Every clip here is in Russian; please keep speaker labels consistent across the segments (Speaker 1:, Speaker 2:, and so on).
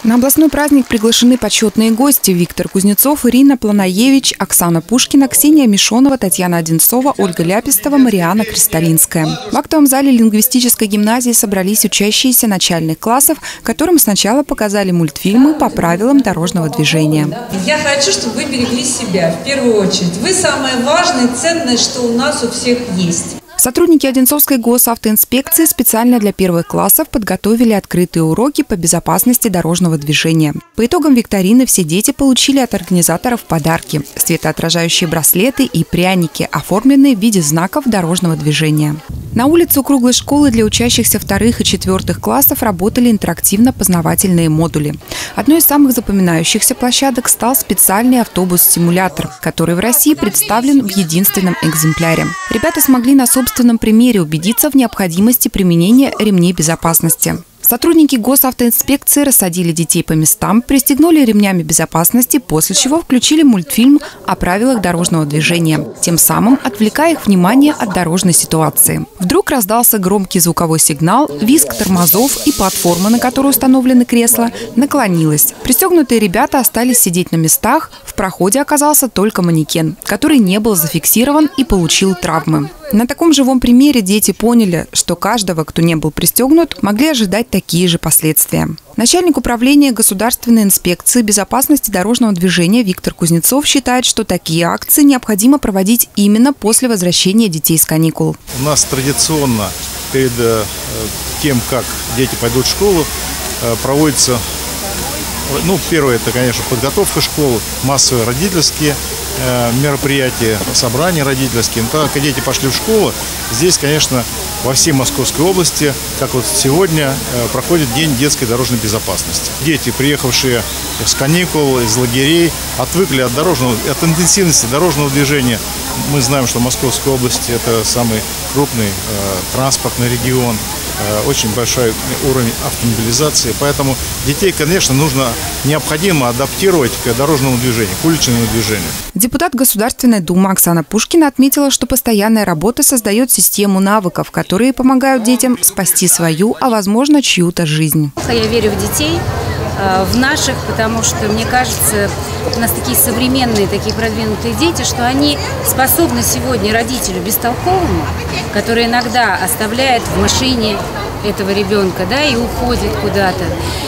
Speaker 1: На областной праздник приглашены почетные гости: Виктор Кузнецов, Ирина Планаевич, Оксана Пушкина, Ксения Мишонова, Татьяна Одинцова, Ольга Ляпистова, Мариана Кристалинская. В актовом зале лингвистической гимназии собрались учащиеся начальных классов, которым сначала показали мультфильмы по правилам дорожного движения.
Speaker 2: Я хочу, чтобы вы берегли себя в первую очередь. Вы самое важное и ценное, что у нас у всех есть.
Speaker 1: Сотрудники Одинцовской госавтоинспекции специально для первых классов подготовили открытые уроки по безопасности дорожного движения. По итогам викторины все дети получили от организаторов подарки – светоотражающие браслеты и пряники, оформленные в виде знаков дорожного движения. На улице у круглой школы для учащихся 2-х и 4-х классов работали интерактивно-познавательные модули. Одной из самых запоминающихся площадок стал специальный автобус-симулятор, который в России представлен в единственном экземпляре. Ребята смогли на собственном примере убедиться в необходимости применения ремней безопасности. Сотрудники госавтоинспекции рассадили детей по местам, пристегнули ремнями безопасности, после чего включили мультфильм о правилах дорожного движения, тем самым отвлекая их внимание от дорожной ситуации. Вдруг раздался громкий звуковой сигнал, визг тормозов, и платформа, на которой установлены кресла, наклонилась. Пристегнутые ребята остались сидеть на местах, в проходе оказался только манекен, который не был зафиксирован и получил травмы. На таком живом примере дети поняли, что каждого, кто не был пристегнут, могли ожидать такие же последствия. Начальник управления государственной инспекции безопасности дорожного движения Виктор Кузнецов считает, что такие акции необходимо проводить именно после возвращения детей с каникул.
Speaker 3: У нас традиционно перед тем, как дети пойдут в школу, проводится, первое, это, конечно, подготовка школы, массовые родительские мероприятия, собрания родительские. Но так как дети пошли в школу, здесь, конечно, во всей Московской области, как вот сегодня, проходит День детской дорожной безопасности. Дети, приехавшие с каникул, из лагерей, отвыкли от интенсивности дорожного движения. Мы знаем, что Московская область – это самый крупный транспортный регион, очень большой уровень автомобилизации. Поэтому детей, конечно, необходимо адаптировать к дорожному движению, к уличному движению.
Speaker 1: Депутат Государственной Думы Оксана Пушкина отметила, что постоянная работа создает систему навыков, которые помогают детям спасти свою, а возможно, чью-то жизнь.
Speaker 4: Я верю в детей, в наших, потому что, мне кажется, у нас такие современные, такие продвинутые дети, что они способны сегодня родителю бестолковому, который иногда оставляет в машине этого ребенка, и уходит куда-то,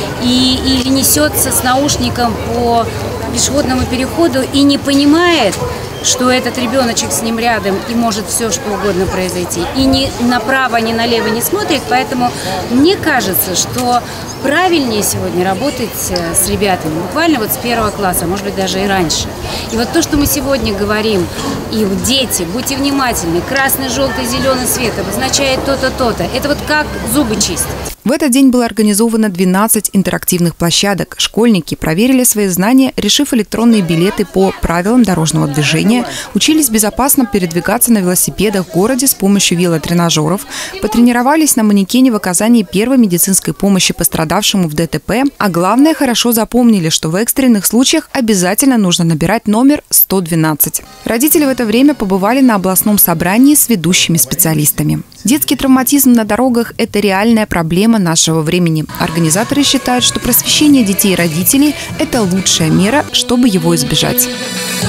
Speaker 4: или несется с наушником по пешеходному переходу и не понимает, что этот ребеночек с ним рядом и может все что угодно произойти. И ни направо, ни налево не смотрит. Поэтому мне кажется, что правильнее сегодня работать с ребятами, буквально вот с 1 класса, может быть, даже и раньше. И вот то, что мы сегодня говорим, и дети, будьте внимательны, красный, желтый, зеленый свет обозначает то-то, то-то. Это вот как зубы чистить.
Speaker 1: В этот день было организовано 12 интерактивных площадок. Школьники проверили свои знания, решив электронные билеты по правилам дорожного движения, учились безопасно передвигаться на велосипедах в городе с помощью велотренажеров, потренировались на манекене в оказании первой медицинской помощи пострадавшему в ДТП, а главное, хорошо запомнили, что в экстренных случаях обязательно нужно набирать номер 112. Родители в это время побывали на областном собрании с ведущими специалистами. Детский травматизм на дорогах – это реальная проблема нашего времени. Организаторы считают, что просвещение детей и родителей – это лучшая мера, чтобы его избежать.